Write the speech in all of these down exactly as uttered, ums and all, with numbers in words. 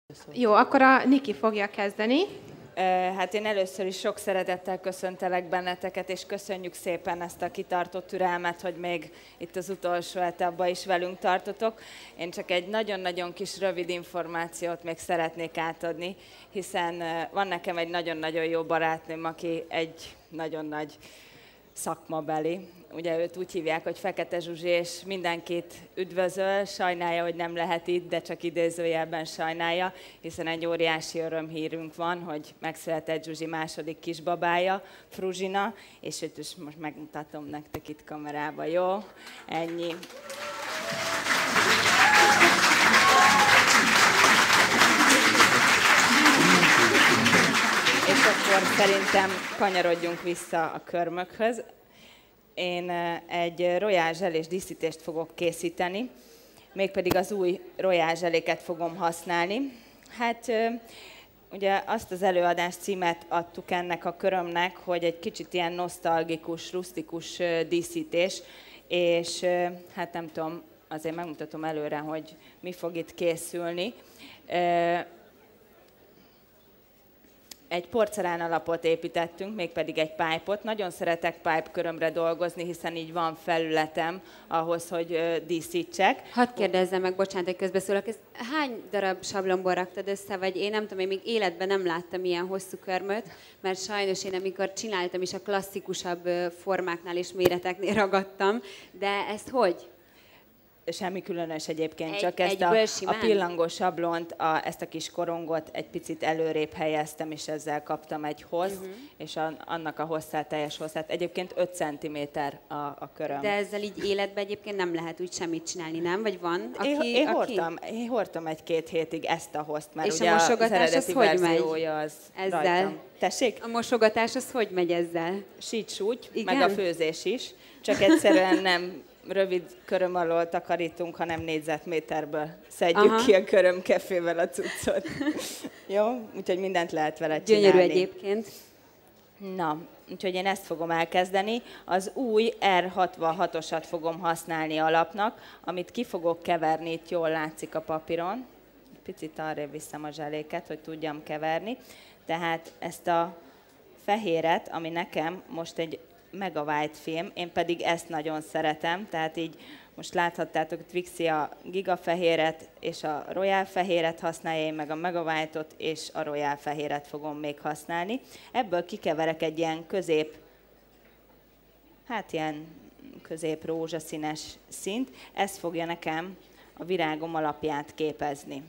Jó, akkor a Niki fogja kezdeni. Hát én először is sok szeretettel köszöntelek benneteket, és köszönjük szépen ezt a kitartott türelmet, hogy még itt az utolsó etapban is velünk tartotok. Én csak egy nagyon-nagyon kis rövid információt még szeretnék átadni, hiszen van nekem egy nagyon-nagyon jó barátnőm, aki egy nagyon nagy szakmabeli. Ugye őt úgy hívják, hogy Fekete Zsuzsi, és mindenkit üdvözöl, sajnálja, hogy nem lehet itt, de csak idézőjelben sajnálja, hiszen egy óriási örömhírünk van, hogy megszületett Zsuzsi második kisbabája, Fruzsina, és őt is most megmutatom nektek itt kamerába, jó? Ennyi. És akkor szerintem kanyarodjunk vissza a körmökhöz. Én egy royal zselés díszítést fogok készíteni, mégpedig az új royal zseléket fogom használni. Hát ugye azt az előadás címet adtuk ennek a körömnek, hogy egy kicsit ilyen nosztalgikus, rusztikus díszítés, és hát nem tudom, azért megmutatom előre, hogy mi fog itt készülni. Egy porcelán alapot építettünk, mégpedig egy pipe-ot. Nagyon szeretek pipe körömre dolgozni, hiszen így van felületem ahhoz, hogy díszítsek. Hadd kérdezzem meg, bocsánat, hogy közbeszólok, ezt hány darab sablonból raktad össze, vagy én nem tudom, én még életben nem láttam ilyen hosszú körmöt, mert sajnos én amikor csináltam is a klasszikusabb formáknál és méreteknél ragadtam, de ezt hogy? Semmi különös egyébként, egy, csak ezt a, a pillangó sablont, a, ezt a kis korongot egy picit előrébb helyeztem, és ezzel kaptam egy hossz, uh-huh. és a, annak a hosszát, teljes hosszát. Egyébként öt centiméter a, a köröm. De ezzel így életben egyébként nem lehet úgy semmit csinálni, nem? Vagy van, aki... Én, én, aki... hordtam, én hordtam egy-két hétig ezt a hoszt, mert és ugye a mosogatás az hogy megy? Az ezzel? Rajtam. Tessék? A mosogatás az hogy megy ezzel? Sítsúgy, meg a főzés is, csak egyszerűen nem rövid köröm alól takarítunk, hanem négyzetméterből szedjük Aha. ki a körömkefével a cuccot. Jó? Úgyhogy mindent lehet vele csinálni. Gyönyörű egyébként. Na, úgyhogy én ezt fogom elkezdeni. Az új er hatvanhatosat fogom használni alapnak, amit ki fogok keverni, itt jól látszik a papíron. Picit arrébb viszem a zseléket, hogy tudjam keverni. Tehát ezt a fehéret, ami nekem most egy Mega White film, én pedig ezt nagyon szeretem, tehát így most láthattátok, Twixi a Giga fehéret és a Royal fehéret használja, én meg a Mega White-ot és a Royal fehéret fogom még használni. Ebből kikeverek egy ilyen közép, hát ilyen közép rózsaszínes színt, ez fogja nekem a virágom alapját képezni.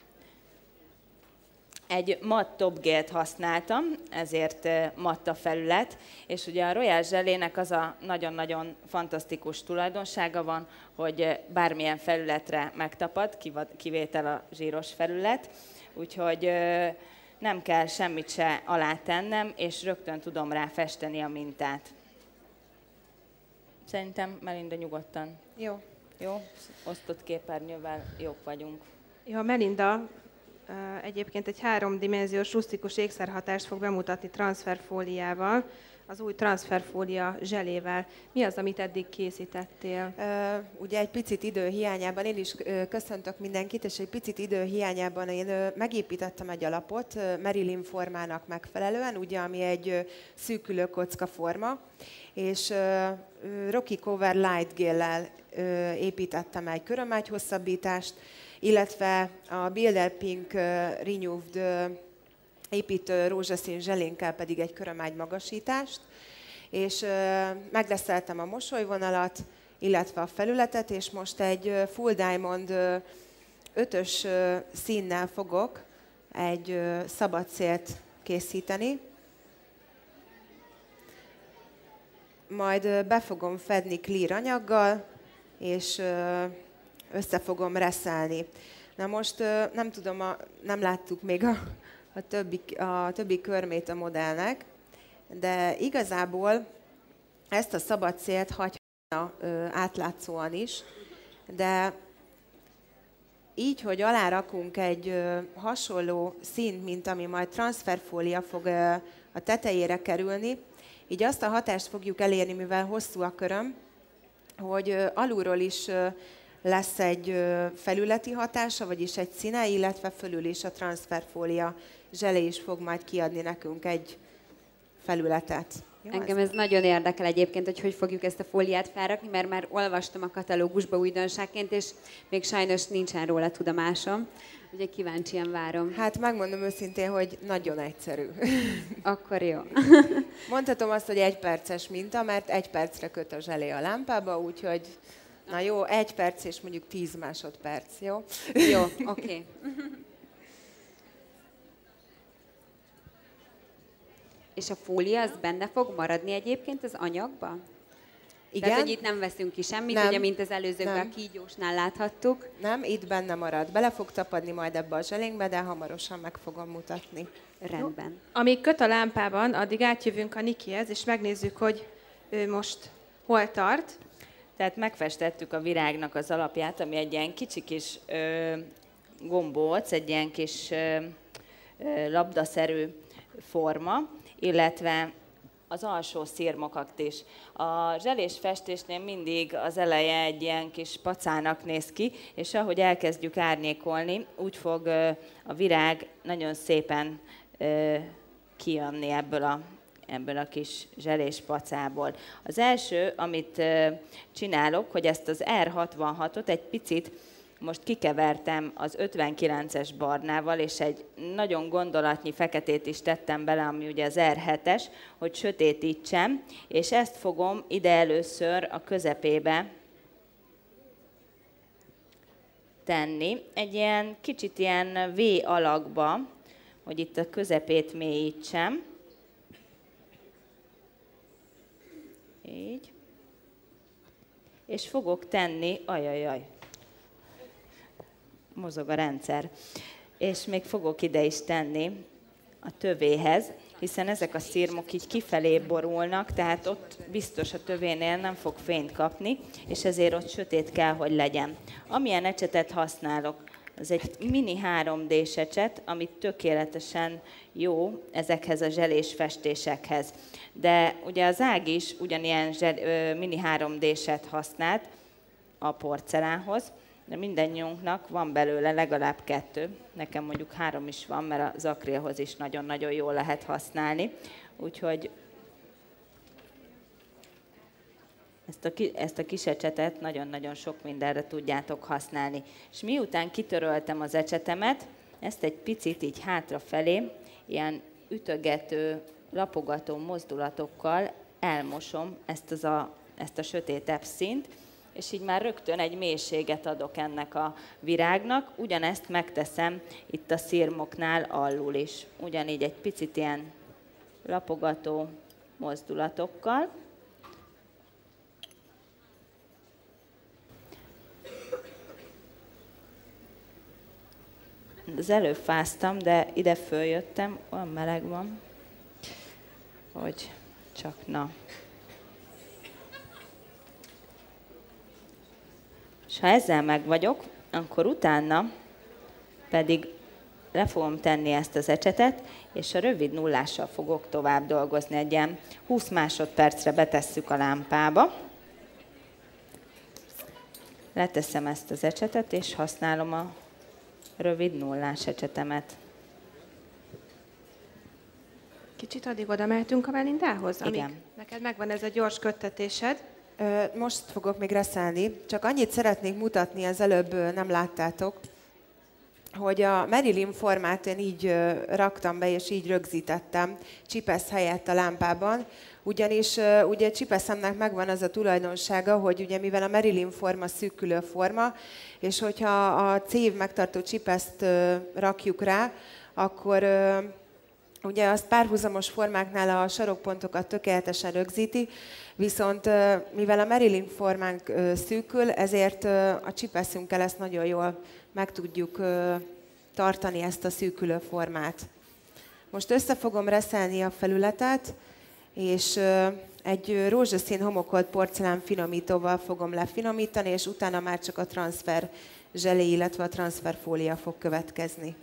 Egy matt topgélt használtam, ezért matt a felület, és ugye a royal zselének az a nagyon-nagyon fantasztikus tulajdonsága van, hogy bármilyen felületre megtapad, kivétel a zsíros felület, úgyhogy nem kell semmit se alá tennem, és rögtön tudom rá festeni a mintát. Szerintem Melinda nyugodtan. Jó. Jó? Osztott képernyővel jók vagyunk. Jó, Melinda egyébként egy háromdimenziós rusztikus ékszerhatást fog bemutatni transferfóliával, az új transferfólia zselével. Mi az, amit eddig készítettél? Uh, ugye egy picit idő hiányában, én is uh, köszöntök mindenkit, és egy picit idő hiányában én uh, megépítettem egy alapot uh, Marilyn formának megfelelően, ugye, ami egy uh, szűkülő kocka forma, és uh, Rocky Cover Light Gel-lel uh, építettem egy körömágy hosszabbítást, illetve a Builder Pink uh, Renewed uh, építő rózsaszín zselénkkel pedig egy körömágy magasítást, és uh, megreszeltem a mosolyvonalat, illetve a felületet, és most egy uh, Full Diamond uh, ötös uh, színnel fogok egy uh, szabad szélt készíteni. Majd uh, be fogom fedni clear anyaggal, és uh, össze fogom reszelni. Na most uh, nem tudom, a, nem láttuk még a A többi, a többi körmét a modellnek, de igazából ezt a szabad szélt hagyhatna átlátszóan is, de így, hogy alá rakunk egy ö, hasonló színt, mint ami majd transferfólia fog ö, a tetejére kerülni, így azt a hatást fogjuk elérni, mivel hosszú a köröm, hogy ö, alulról is ö, lesz egy felületi hatása, vagyis egy színe, illetve fölül is a transferfólia zselé is fog majd kiadni nekünk egy felületet. Jó, Engem ez nagyon érdekel egyébként, hogy hogy fogjuk ezt a fóliát felrakni, mert már olvastam a katalógusba újdonságként, és még sajnos nincsen róla tudomásom. Ugye kíváncsian várom. Hát megmondom őszintén, hogy nagyon egyszerű. Akkor jó. Mondhatom azt, hogy egy perces minta, mert egy percre köt a zselé a lámpába, úgyhogy na jó, egy perc és mondjuk tíz másodperc, jó? Jó, oké. Okay. És a fólia az benne fog maradni egyébként az anyagba? Igen. Tehát, hogy itt nem veszünk ki semmit, nem. Ugye, mint az előzőkben a kígyósnál láthattuk. Nem, itt benne marad. Bele fog tapadni majd ebbe a zselénkbe, de hamarosan meg fogom mutatni. Rendben. Jó. Amíg köt a lámpában, addig átjövünk a Nikihez, és megnézzük, hogy ő most hol tart. Tehát megfestettük a virágnak az alapját, ami egy ilyen kicsi kis ö, gombóc, egy ilyen kis ö, ö, labdaszerű forma, illetve az alsó szirmokat is. A zselés festésnél mindig az eleje egy ilyen kis pacának néz ki, és ahogy elkezdjük árnyékolni, úgy fog ö, a virág nagyon szépen ö, kijönni ebből a ebből a kis zselés pacából. Az első, amit ö, csinálok, hogy ezt az er hatvanhatot egy picit most kikevertem az ötvenkilences barnával, és egy nagyon gondolatnyi feketét is tettem bele, ami ugye az er hetes, hogy sötétítsem, és ezt fogom ide először a közepébe tenni, egy ilyen kicsit ilyen V alakba, hogy itt a közepét mélyítsem. Így. És fogok tenni, ajajaj, mozog a rendszer, és még fogok ide is tenni a tövéhez, hiszen ezek a szirmok így kifelé borulnak, tehát ott biztos a tövénél nem fog fényt kapni, és ezért ott sötét kell, hogy legyen. Amilyen ecsetet használok, az egy mini három dés ecset, amit tökéletesen jó ezekhez a zselés festésekhez. De ugye az Ági is ugyanilyen zsel, ö, mini három déset használt a porcelánhoz, de mindannyiunknak van belőle legalább kettő. Nekem mondjuk három is van, mert az akrilhoz is nagyon-nagyon jól lehet használni. Úgyhogy ezt a, ki, ezt a kis ecsetet nagyon-nagyon sok mindenre tudjátok használni. És miután kitöröltem az ecsetemet, ezt egy picit így hátrafelé, ilyen ütögető, lapogató mozdulatokkal elmosom ezt, az a, ezt a sötétebb színt, és így már rögtön egy mélységet adok ennek a virágnak. Ugyanezt megteszem itt a szirmoknál alul is. Ugyanígy egy picit ilyen lapogató mozdulatokkal. Az előbb fáztam, de ide följöttem, olyan meleg van, hogy csak na. És ha ezzel meg vagyok, akkor utána pedig le fogom tenni ezt az ecsetet, és a rövid nullással fogok tovább dolgozni. Egy ilyen húsz másodpercre betesszük a lámpába. Leteszem ezt az ecsetet, és használom a rövid nullás ecsetemet. Kicsit addig oda mehetünk a Melindához, amíg Igen. neked megvan ez a gyors köttetésed. Most fogok még reszelni, csak annyit szeretnék mutatni, az előbb nem láttátok, hogy a Marilyn formát én így raktam be, és így rögzítettem csipesz helyett a lámpában, ugyanis ugye csipeszemnek megvan az a tulajdonsága, hogy ugye mivel a Marilyn forma szűkülő forma, és hogyha a cév megtartó csipeszt rakjuk rá, akkor ugye azt párhuzamos formáknál a sarokpontokat tökéletesen rögzíti, viszont mivel a Marilyn formánk szűkül, ezért a csipeszünkkel ezt nagyon jól meg tudjuk tartani, ezt a szűkülő formát. Most össze fogom reszelni a felületet, és egy rózsaszín homokolt porcelán finomítóval fogom lefinomítani, és utána már csak a transfer zselé, illetve a transferfólia fog következni.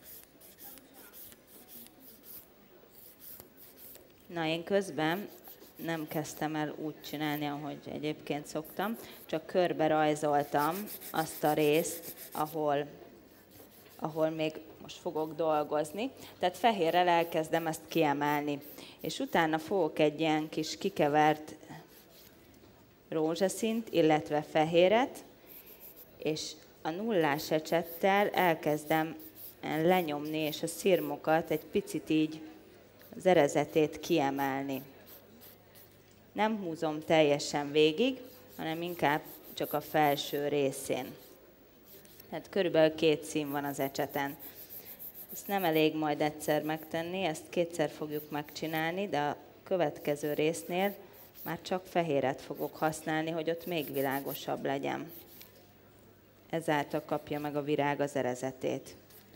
Na, én közben nem kezdtem el úgy csinálni, ahogy egyébként szoktam, csak körbe rajzoltam azt a részt, ahol, ahol még most fogok dolgozni. Tehát fehérrel elkezdem ezt kiemelni. És utána fogok egy ilyen kis kikevert rózsaszínt, illetve fehéret, és a nullás ecsettel elkezdem lenyomni, és a szirmokat egy picit így az erezetét kiemelni. Nem húzom teljesen végig, hanem inkább csak a felső részén. Tehát körülbelül két szín van az ecseten. Ezt nem elég majd egyszer megtenni, ezt kétszer fogjuk megcsinálni, de a következő résznél már csak fehéret fogok használni, hogy ott még világosabb legyen. Ezáltal kapja meg a virág az erezetét.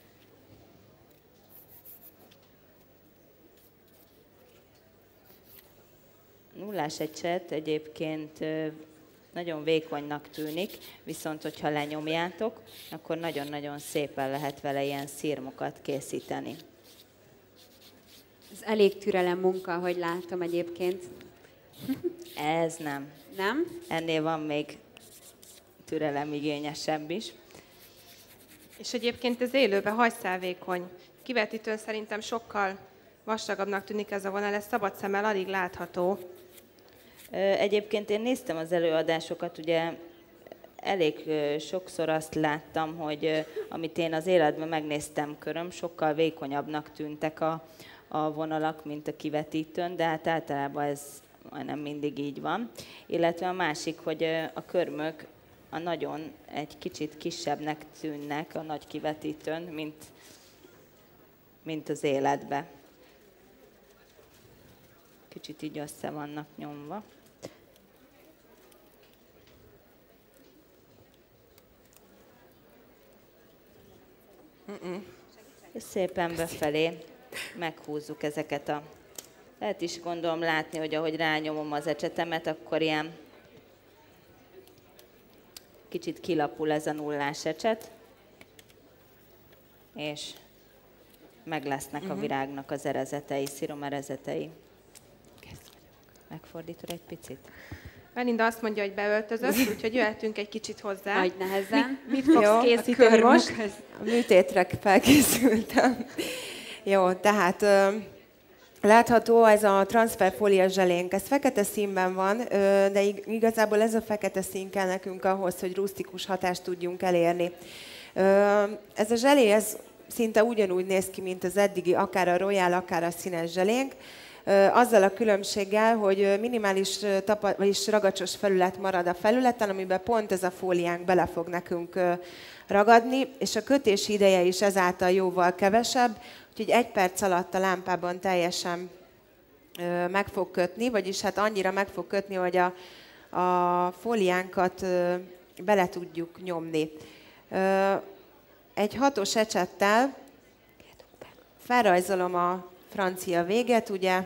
Nullás ecset egyébként nagyon vékonynak tűnik, viszont hogyha lenyomjátok, akkor nagyon-nagyon szépen lehet vele ilyen szirmokat készíteni. Ez elég türelem munka, ahogy látom egyébként. Ez nem. Nem? Ennél van még türelemigényesebb is. És egyébként ez élőben hajszálvékony. Kivetítőn szerintem sokkal vastagabbnak tűnik ez a vonal, ez szabad szemmel alig látható. Egyébként én néztem az előadásokat, ugye elég sokszor azt láttam, hogy amit én az életben megnéztem köröm, sokkal vékonyabbnak tűntek a, a vonalak, mint a kivetítőn, de hát általában ez majdnem mindig így van. Illetve a másik, hogy a körmök a nagyon egy kicsit kisebbnek tűnnek a nagy kivetítőn, mint, mint az életbe. Kicsit így össze vannak nyomva. És szépen befelé meghúzzuk ezeket a... Lehet is gondolom látni, hogy ahogy rányomom az ecsetemet, akkor ilyen kicsit kilapul ez a nullás ecset, és meg lesznek uh-huh. a virágnak az erezetei, sziromerezetei. Megfordítod egy picit? Melinda azt mondja, hogy beöltözött, úgyhogy jöhetünk egy kicsit hozzá. Nagy nehezen. Mit, mit fogsz Jó, készíteni a most? A műtétre felkészültem. Jó, tehát ö, látható ez a transferfólia zselénk. Ez fekete színben van, ö, de igazából ez a fekete szín kell nekünk ahhoz, hogy rusztikus hatást tudjunk elérni. Ö, ez a zselé, ez szinte ugyanúgy néz ki, mint az eddigi, akár a royal, akár a színes zselénk. Azzal a különbséggel, hogy minimális tapa, vagyis ragacsos felület marad a felületen, amiben pont ez a fóliánk bele fog nekünk ragadni, és a kötési ideje is ezáltal jóval kevesebb, úgyhogy egy perc alatt a lámpában teljesen meg fog kötni, vagyis hát annyira meg fog kötni, hogy a, a fóliánkat bele tudjuk nyomni. Egy hatos ecsettel felrajzolom a francia véget, ugye,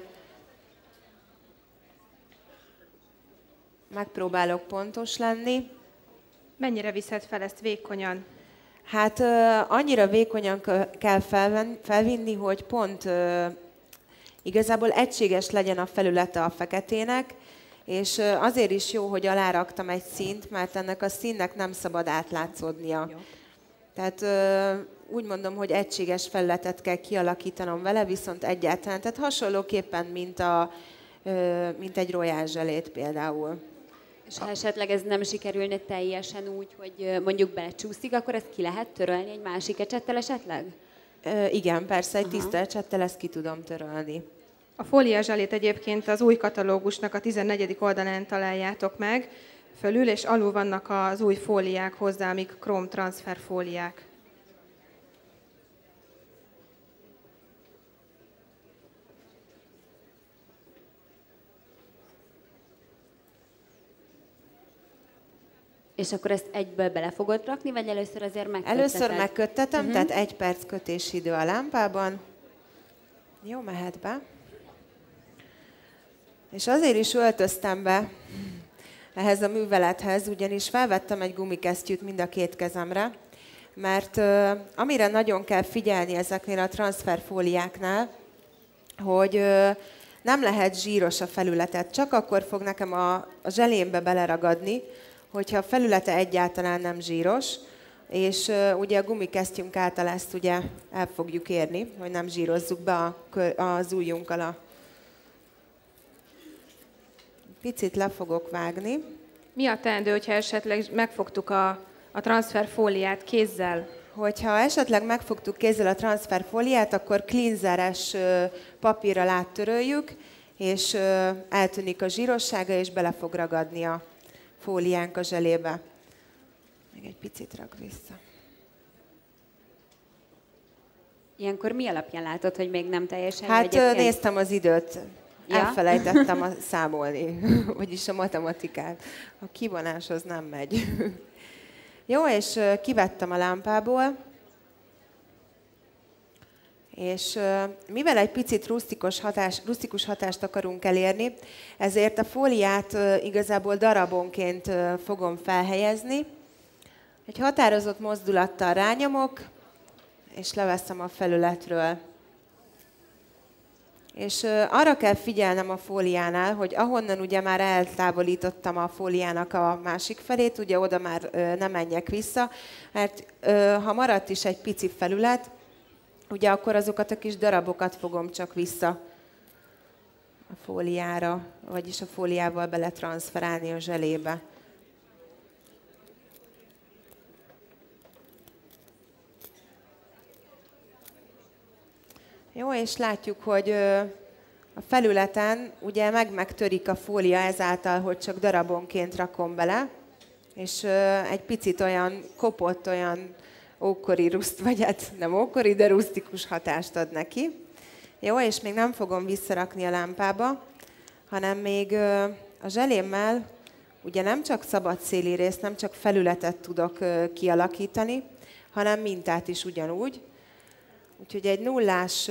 megpróbálok pontos lenni. Mennyire viszed fel ezt vékonyan? Hát uh, annyira vékonyan kell felven, felvinni, hogy pont uh, igazából egységes legyen a felülete a feketének, és uh, azért is jó, hogy aláraktam egy színt, mert ennek a színnek nem szabad átlátszódnia. Jó. Tehát uh, úgy mondom, hogy egységes felületet kell kialakítanom vele, viszont egyáltalán. Tehát hasonlóképpen, mint, a, uh, mint egy royal zselét például. És ha esetleg ez nem sikerülne teljesen úgy, hogy mondjuk belecsúszik, akkor ezt ki lehet törölni egy másik ecsettel esetleg? Uh, igen, persze, egy Aha. tiszta ecsettel ezt ki tudom törölni. A fólia zselét egyébként az új katalógusnak a tizennegyedik oldalán találjátok meg. Fölül és alul vannak az új fóliák hozzá, amik Chrome transfer fóliák. És akkor ezt egyből bele fogod rakni, vagy először azért megkötteted? Először megköttetem, uh-huh. tehát egy perc kötési idő a lámpában. Jó, mehet be. És azért is öltöztem be ehhez a művelethez, ugyanis felvettem egy gumikesztyűt mind a két kezemre, mert uh, amire nagyon kell figyelni ezeknél a transferfóliáknál, hogy uh, nem lehet zsíros a felületet, csak akkor fog nekem a, a zselémbe beleragadni, hogyha a felülete egyáltalán nem zsíros, és uh, ugye a gumikesztyünk által ezt ugye el fogjuk érni, hogy nem zsírozzuk be a, az ujjunkkal a... Picit le fogok vágni. Mi a teendő, hogyha esetleg megfogtuk a, a transferfóliát kézzel? Hogyha esetleg megfogtuk kézzel a transferfóliát, akkor cleanseres papírral áttöröljük, és eltűnik a zsírossága, és bele fog ragadni a fóliánk a zselébe. Még egy picit rak vissza. Ilyenkor mi alapján látod, hogy még nem teljesen? Hát egyébként? Néztem az időt. Ja? Elfelejtettem a számolni, vagyis a matematikát. A kivonáshoz nem megy. Jó, és kivettem a lámpából, és mivel egy picit rusztikus, hatás, rusztikus hatást akarunk elérni, ezért a fóliát igazából darabonként fogom felhelyezni. Egy határozott mozdulattal rányomok, és leveszem a felületről. És arra kell figyelnem a fóliánál, hogy ahonnan ugye már eltávolítottam a fóliának a másik felét, ugye oda már nem menjek vissza, mert ha maradt is egy pici felület, ugye akkor azokat a kis darabokat fogom csak vissza a fóliára, vagyis a fóliával beletranszferálni a zselébe. Jó, és látjuk, hogy a felületen ugye meg-megtörik a fólia ezáltal, hogy csak darabonként rakom bele, és egy picit olyan kopott, olyan ókori ruszt, vagy hát nem ókori, de rusztikus hatást ad neki. Jó, és még nem fogom visszarakni a lámpába, hanem még a zselémmel ugye nem csak szabad széli részt, nem csak felületet tudok kialakítani, hanem mintát is ugyanúgy. Úgyhogy egy nullás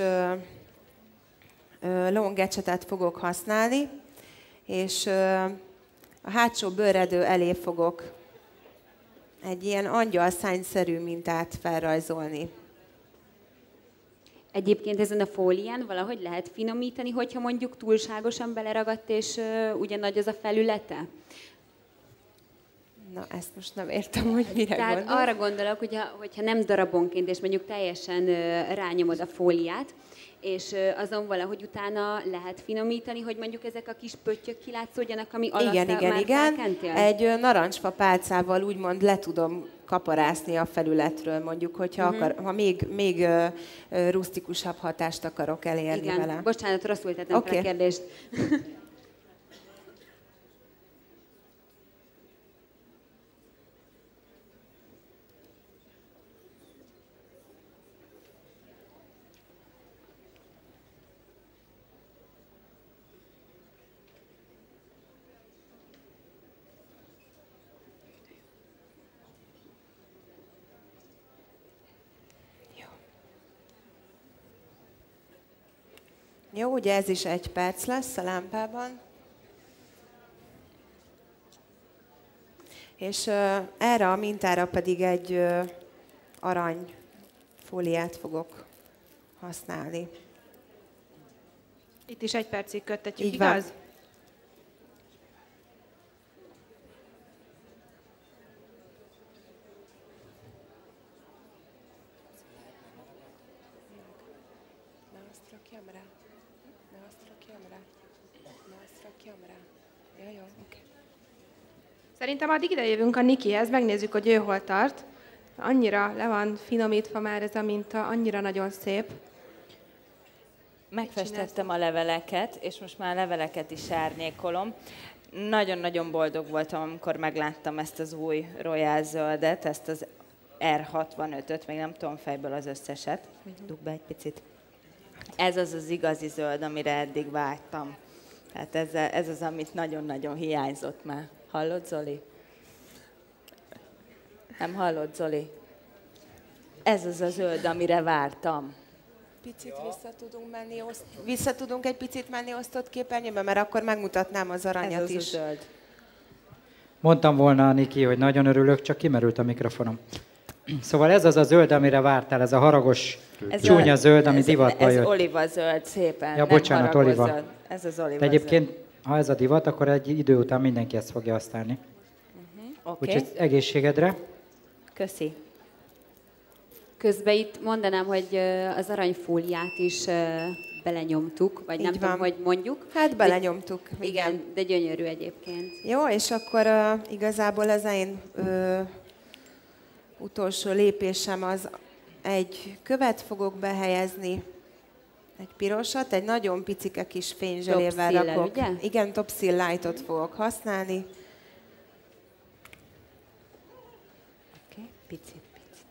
long ecsetet fogok használni, és a hátsó bőredő elé fogok egy ilyen angyalszányszerű mintát felrajzolni. Egyébként ezen a fólián valahogy lehet finomítani, hogyha mondjuk túlságosan beleragadt, és uh, ugye nagy az a felülete? Na, ezt most nem értem, hogy mire Tehát gondolsz. arra gondolok, hogyha, hogyha nem darabonként, és mondjuk teljesen uh, rányomod a fóliát, és uh, azon valahogy utána lehet finomítani, hogy mondjuk ezek a kis pöttyök kilátszódjanak, ami alatt igen, igen, már igen. felkentél? Egy narancsfa pálcával úgymond le tudom kaparászni a felületről, mondjuk, hogyha uh-huh. akar, ha még, még uh, uh, rusztikusabb hatást akarok elérni igen. vele. Bocsánat, rosszul tettem okay. fel a kérdést. Jó, ugye ez is egy perc lesz a lámpában. És uh, erre a mintára pedig egy uh, arany fóliát fogok használni. Itt is egy percig köttetjük, Így igaz? van. Szerintem addig idejövünk a Nikihez, megnézzük, hogy ő hol tart. Annyira le van finomítva már ez a minta, annyira nagyon szép. Megfestettem a leveleket, és most már a leveleket is árnyékolom. Nagyon-nagyon boldog voltam, amikor megláttam ezt az új Royal zöldet, ezt az er hatvanötöt, még nem tudom fejből az összeset. Dugd be egy picit. Ez az az igazi zöld, amire eddig vágytam. Tehát ez, ez az, amit nagyon-nagyon hiányzott már. Hallod, Zoli? Nem hallod, Zoli? Ez az a zöld, amire vártam. Picit vissza tudunk menni, oszt... vissza tudunk egy picit menni osztott képernyőbe, mert akkor megmutatnám az aranyat Ez az is. a zöld. Mondtam volna, Niki, hogy nagyon örülök, csak kimerült a mikrofonom. Szóval ez az a zöld, amire vártál, ez a haragos, Ez csúnya a- zöld, ami ez, divatba ez jött. oliva zöld, szépen. Ja, nem bocsánat, haragos oliva. zöld. Ez az oliva De egyébként, ha ez a divat, akkor egy idő után mindenki ezt fogja használni. zöld. Oké, Úgyhogy egészségedre. köszi. Közben itt mondanám, hogy ö, az aranyfóliát is ö, belenyomtuk, vagy nem Így tudom, van. hogy mondjuk. Hát belenyomtuk. De, igen, de gyönyörű egyébként. Jó, és akkor uh, igazából az én uh, utolsó lépésem az egy követ fogok behelyezni, egy pirosat, egy nagyon picike kis fényzselével Topsil-lel, rakok. ugye? Igen, Topsil Lightot fogok használni. Oké, picit, picit.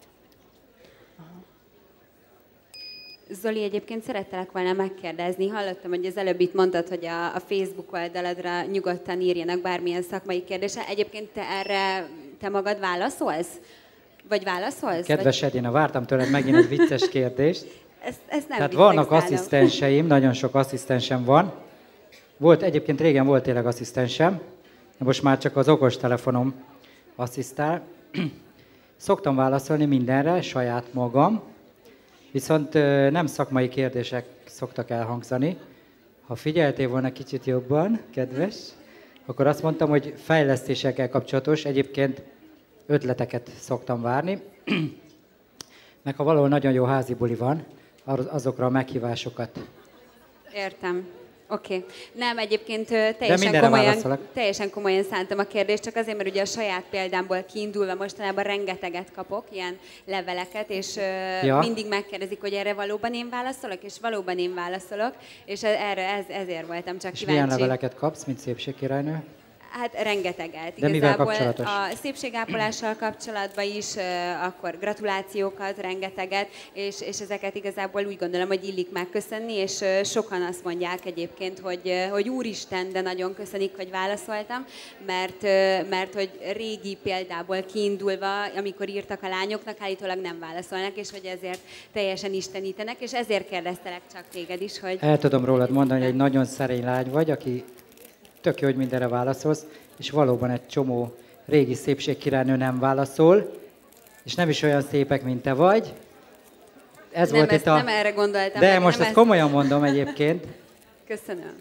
Zoli, egyébként szerettelek volna megkérdezni. Hallottam, hogy az előbb itt mondtad, hogy a, a Facebook oldaladra nyugodtan írjanak bármilyen szakmai kérdése. Egyébként te erre, te magad válaszolsz? Vagy válaszolsz? Kedves Edina, vártam tőled megint egy vicces kérdést. Vagy... Ezt, ezt nem Tehát viccnek vannak szállom. asszisztenseim, nagyon sok asszisztensem van. Volt, egyébként régen volt tényleg asszisztensem, de most már csak az okostelefonom asszisztál. Szoktam válaszolni mindenre, saját magam, viszont ö, nem szakmai kérdések szoktak elhangzani. Ha figyeltél volna kicsit jobban, kedves, akkor azt mondtam, hogy fejlesztésekkel kapcsolatos, egyébként ötleteket szoktam várni. Meg ha valahol nagyon jó házi buli van, azokra a meghívásokat. Értem. Oké. Okay. Nem, egyébként ö, teljesen mindenre komolyan, válaszolok. teljesen komolyan szántam a kérdést, csak azért, mert ugye a saját példámból kiindulva mostanában rengeteget kapok, ilyen leveleket, és ö, Ja. mindig megkérdezik, hogy erre valóban én válaszolok, és valóban én válaszolok, és erre ez, ezért voltam csak És kíváncsi. milyen leveleket kapsz, mint szépségkirálynő? Hát rengeteget. De mivel kapcsolatos? A szépségápolással kapcsolatban is, ö, akkor gratulációkat, rengeteget, és, és ezeket igazából úgy gondolom, hogy illik megköszönni, és ö, sokan azt mondják egyébként, hogy, ö, hogy úristen, de nagyon köszönik, hogy válaszoltam, mert, ö, mert hogy régi példából kiindulva, amikor írtak a lányoknak, állítólag nem válaszolnak, és hogy ezért teljesen istenítenek, és ezért kérdeztelek csak téged is, hogy... El tudom rólad mondani, hogy egy nagyon szerény lány vagy, aki tök jó, hogy mindenre válaszolsz, és valóban egy csomó régi szépségkirálynő nem válaszol, és nem is olyan szépek, mint te vagy. Ez nem, volt ezt, itt a... nem erre gondoltam. De meg, most nem ezt komolyan mondom egyébként. Köszönöm.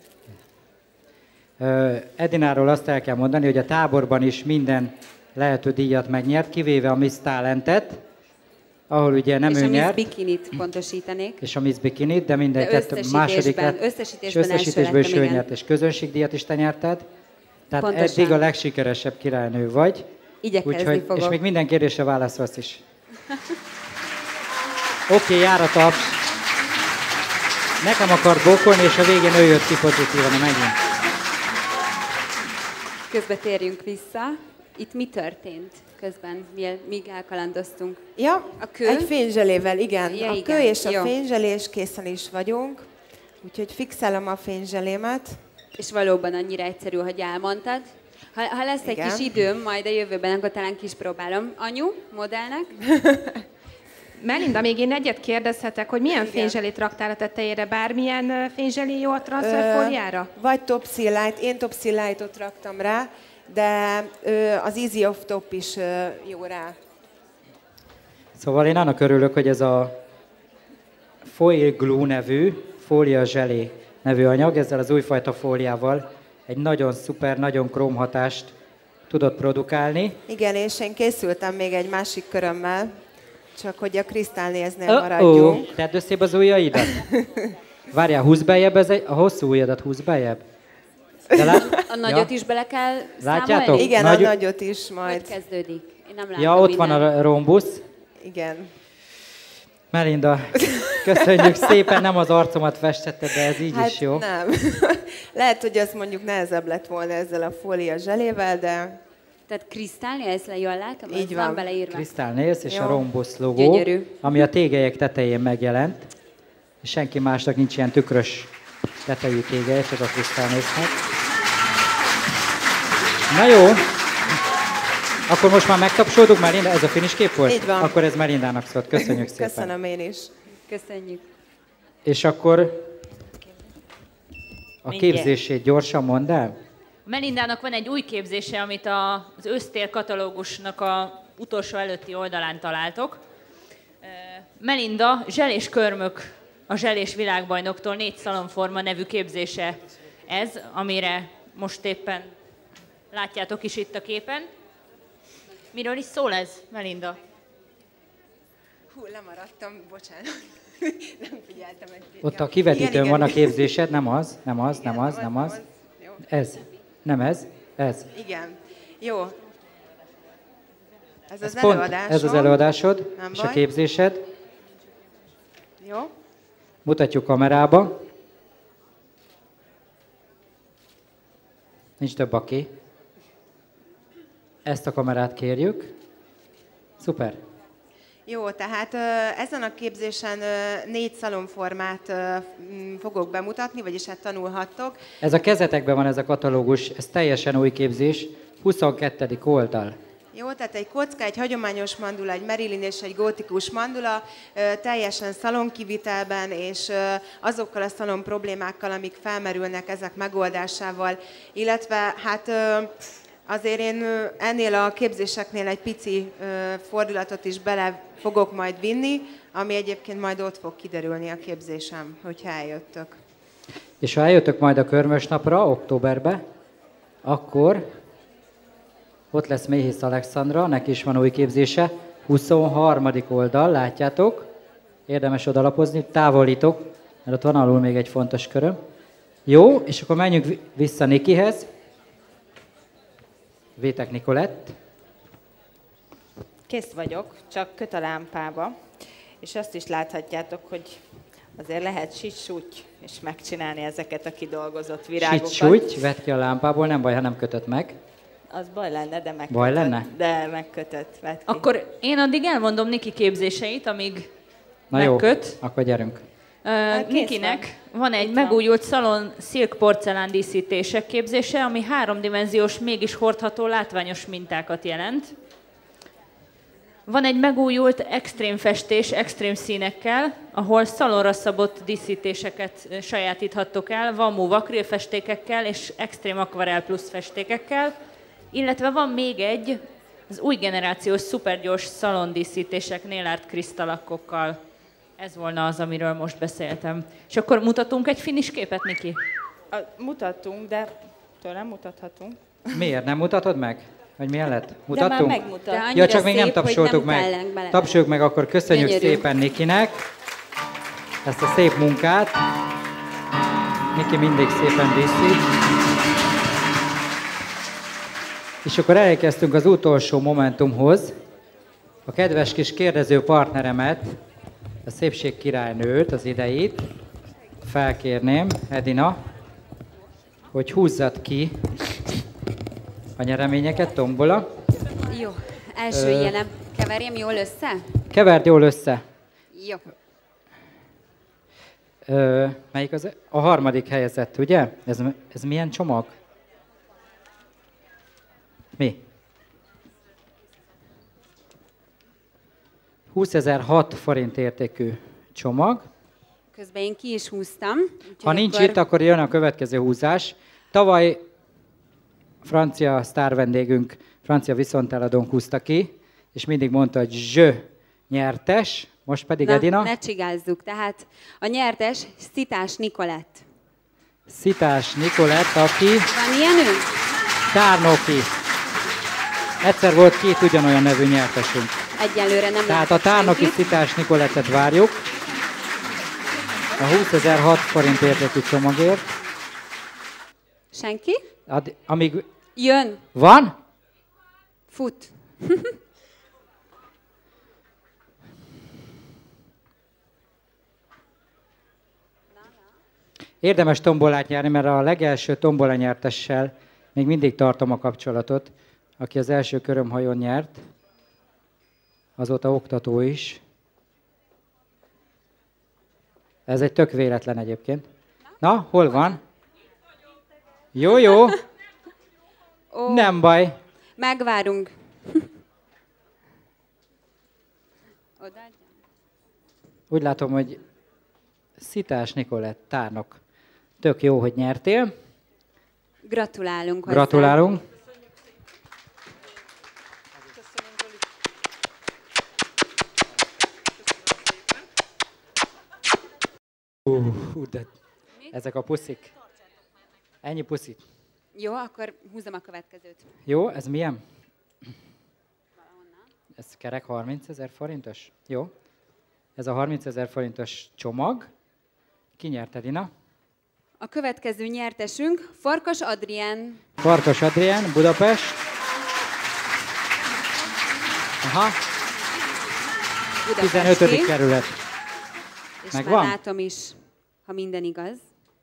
Ö, Edináról azt el kell mondani, hogy a táborban is minden lehető díjat megnyert, kivéve a Miss Talentet, ahol ugye nem és ő a Miss nyert, Bikinit pontosítanék. és a Miss Bikinit, de minden De kettő második összesítésben- lett, összesítésben és első összesítésből is lettem, ő igen. nyert, és közönségdíjat is te nyerted. Tehát Pontosan. eddig a legsikeresebb királynő vagy. Igyekezni Úgyhogy, fogok. és még minden kérdésre válaszolsz is. Oké, okay, jár a taps. Nekem akart bokolni, és a végén ő jött ki pozitívan megint. Közben térjünk vissza. Itt mi történt közben, míg elkalandoztunk? Ja, A kő? egy fényzselével, igen. Ja, a igen. kő és a Jó. fényzselés, készen is vagyunk. Úgyhogy fixálom a fényzselémet. És valóban annyira egyszerű, hogy elmondtad. Ha, ha lesz egy Igen. kis időm, majd a jövőben, akkor talán kis próbálom. Anyu, modellnek? Melinda, még én egyet kérdezhetek, hogy milyen Igen. fényzselét raktál a tetejére? Bármilyen ö, fényzselé jó a transferfóliára? Ö, vagy Topsil Light, én Topsil Lightot raktam rá, de ö, az Easy Off Top is ö, jó rá. Szóval én annak örülök, hogy ez a Foil Glue nevű, fólia zselé nevű anyag, ezzel az újfajta fóliával egy nagyon szuper, nagyon króm hatást tudott produkálni. Igen, és én készültem még egy másik körömmel, csak hogy a Kristálnéznél Uh-oh. maradjunk. Tedd összébb az ujjaidat. Várjál, húzz beljebb, ez egy, a hosszú ujjadat húzz beljebb. De lát... A nagyot ja. is bele kell Látjátok? számolni? Igen, Nagy- a nagyot is Hogy majd. kezdődik? Én nem látom Ja, ott minden. van a rombusz. Igen. Melinda, köszönjük szépen, nem az arcomat festetted, de ez így Hát is jó. nem. Lehet, hogy az mondjuk nehezebb lett volna ezzel a fólia zselével, de Tehát Krisztálni, ezt le jól látom? Így Ez van. van beleírva. Crystal Nails és Jó. a rombusz logó, Gyönyörű. ami a tégelyek tetején megjelent. És senki másnak nincs ilyen tükrös tetejű tégelye, csak a Crystal Nailsnek. Na jó, akkor most már megtapsoltuk, Melinda, ez a finish kép volt? Így van. Akkor ez Melindának szólt, köszönjük szépen. köszönöm én is. Köszönjük. És akkor a Mindjárt. képzését gyorsan mondd el. A Melindának van egy új képzése, amit a, az Össztér katalógusnak a utolsó előtti oldalán találtok. Melinda zselés körmök a zselés világbajnoktól négy szalonforma nevű képzése ez, amire most éppen látjátok is itt a képen. Miről is szól ez, Melinda? Hú, lemaradtam, bocsánat. Nem figyeltem. Egy... Ott a kivetítőn van a képzésed, nem az, nem az, igen, nem az, nem az. Nem az. Ez, nem ez, ez. Igen, jó. Ez, ez az pont, előadásom. Ez az előadásod, nem és baj. a képzésed. Jó. Mutatjuk kamerába. Nincs több aki. Ezt a kamerát kérjük. Szuper. Jó, tehát ezen a képzésen négy szalonformát fogok bemutatni, vagyis hát tanulhattok. Ez a kezetekben van ez a katalógus, ez teljesen új képzés, huszonkettedik oldal. Jó, tehát egy kocka, egy hagyományos mandula, egy Marilyn és egy gótikus mandula, teljesen szalonkivitelben, és azokkal a szalon problémákkal, amik felmerülnek ezek megoldásával, illetve hát azért én ennél a képzéseknél egy pici fordulatot is bele fogok majd vinni, ami egyébként majd ott fog kiderülni a képzésem, hogyha eljöttök. És ha eljöttök majd a Körmös napra, októberbe, akkor ott lesz Méhész Alexandra, neki is van új képzése, huszonharmadik oldal, látjátok? Érdemes odalapozni, távolítok, mert ott van alul még egy fontos köröm. Jó, és akkor menjünk vissza Nikihez. Vétek Nikolett. Kész vagyok, csak köt a lámpába, és azt is láthatjátok, hogy azért lehet sit-súty és megcsinálni ezeket a kidolgozott virágokat. Sit-súty, vedd ki a lámpából, nem baj, ha nem kötött meg. Az baj lenne, de megkötött. Baj lenne? De megkötött, vedd ki. Akkor én addig elmondom Niki képzéseit, amíg Na megköt. jó, akkor gyerünk. Uh, Nikinek van. van egy Itt megújult szalon szilk porcelán díszítések képzése, ami háromdimenziós, mégis hordható, látványos mintákat jelent. Van egy megújult extrém festés, extrém színekkel, ahol szalonra szabott díszítéseket sajátíthattok el, Vammu akrilfestékekkel és extrém akvarel plusz festékekkel, illetve van még egy, az új generációs szupergyors szalondíszítések nail art krisztalakokkal. Ez volna az, amiről most beszéltem. És akkor mutatunk egy finis képet, Niki? A, mutattunk, de tőlem mutathatunk. Miért? Nem mutatod meg? Hogy milyen lett? Mutattunk? De már megmutat. Ja, csak még nem tapsoltuk meg. Tapsoljuk meg, akkor köszönjük Gyönyörű. szépen Nikinek ezt a szép munkát. Niki mindig szépen díszít. És akkor elérkeztünk az utolsó momentumhoz. A kedves kis kérdező partneremet, a szépség királynőt, az ideit felkérném, Edina, hogy húzzad ki a nyereményeket, tombola. Jó, első Ö... ilyenem. Keverjem jól össze? Keverd jól össze. Jó. Ö, melyik az? A harmadik helyezett, ugye? Ez, ez milyen csomag? Mi? húszezer-hat forint értékű csomag. Közben én ki is húztam. Ha nincs akkor... itt, akkor jön a következő húzás. Tavaly francia sztár vendégünk, francia viszonteladónk húzta ki, és mindig mondta, hogy zsö nyertes, most pedig Na, Edina. ne csigázzuk. Tehát a nyertes Szitás Nikolett. Szitás Nikolett, aki... Van ilyen ő? Tárnoki. Egyszer volt két ugyanolyan nevű nyertesünk. Egyelőre nem Tehát a Tárnoki Szitás Nikolettet várjuk. A húszezer-hat forint értékű csomagért. Senki? Ad, amíg... Jön. Van? Fut. Érdemes tombolát nyerni, mert a legelső tombola nyertessel még mindig tartom a kapcsolatot, aki az első körömhajón nyert, azóta oktató is. Ez egy tök véletlen egyébként. Na, hol van? Jó, jó. Ó, nem baj. Megvárunk. Úgy látom, hogy Szitás Nikolett, Tárnok. Tök jó, hogy nyertél. Gratulálunk hozzá. Gratulálunk. Uh, de ezek a puszik. Ennyi puszit. Jó, akkor húzom a következőt. Jó, ez milyen? Ez kerek harmincezer forintos? Jó. Ez a harmincezer forintos csomag. Ki nyert, Edina? A következő nyertesünk Farkas Adrián. Farkas Adrián, Budapest. Aha. Budapesti. tizenötödik kerület. És Megvan? már látom is, ha minden igaz.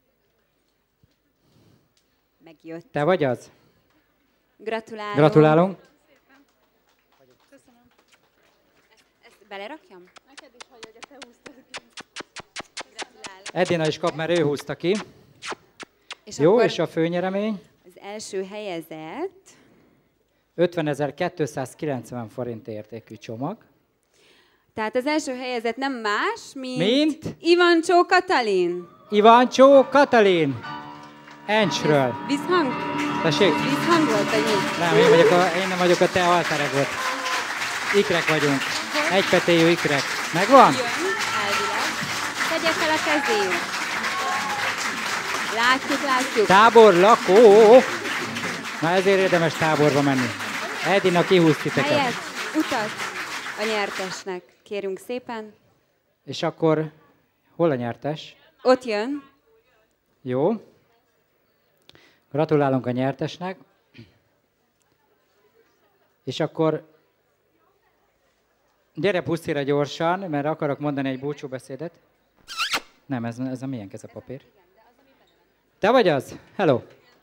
Megjött. Te vagy az? Gratulálunk. Gratulálunk. Köszönöm. Ezt, ezt belerakjam? Neked is hagyja, hogy te húztad ki. Gratulálok. Edina is kap, mert ő húzta ki. És jó, és a főnyeremény? Az első helyezett ötvenezer-kétszázkilencven forint értékű csomag. Tehát az első helyezett nem más, mint, mint? Ivancsó Katalin. Ivancsó Katalin. Encsről. Visszhang? Tessék? Visszhang volt, vagy mi? Nem, én, vagyok a, én nem vagyok a te alteregod. Ikrek vagyunk. Egypetéjű ikrek. Megvan? Jön, elvileg. Tegye fel a kezét. Látjuk, látjuk. Tábor lakó. Na ezért érdemes táborba menni. Edina kihúz titeket. Helyet, utat a nyertesnek. Kérünk szépen. És akkor hol a nyertes? Ott jön. Jó. Gratulálunk a nyertesnek. És akkor gyere puszira gyorsan, mert akarok mondani egy búcsúbeszédet. Nem, ez, ez a milyen kezepapír? Te vagy az? Hello!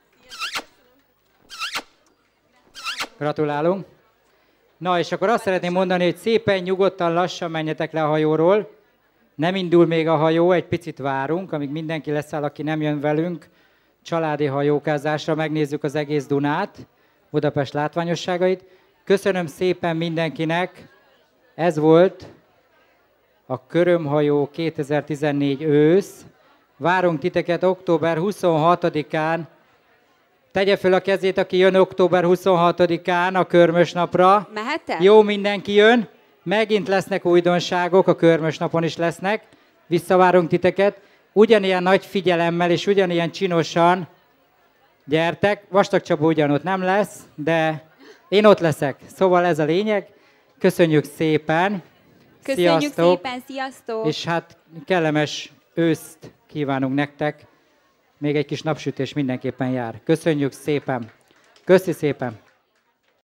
Gratulálunk. Na, és akkor azt szeretném mondani, hogy szépen, nyugodtan, lassan menjetek le a hajóról. Nem indul még a hajó, egy picit várunk, amíg mindenki leszáll, aki nem jön velünk. Családi hajókázásra megnézzük az egész Dunát, Budapest látványosságait. Köszönöm szépen mindenkinek. Ez volt a Körömhajó kétezer-tizennégy ősz. Várunk titeket október huszonhatodikán. Tegye föl a kezét, aki jön október huszonhatodikán a Körmös napra. Mehetek? Jó, mindenki jön. Megint lesznek újdonságok, a Körmös napon is lesznek. Visszavárunk titeket. Ugyanilyen nagy figyelemmel és ugyanilyen csinosan gyertek. Vastag Csaba ugyanott nem lesz, de én ott leszek. Szóval ez a lényeg. Köszönjük szépen. Köszönjük Sziasztok. szépen, sziasztok! És hát kellemes őszt kívánunk nektek. Még egy kis napsütés mindenképpen jár. Köszönjük szépen. Köszi szépen.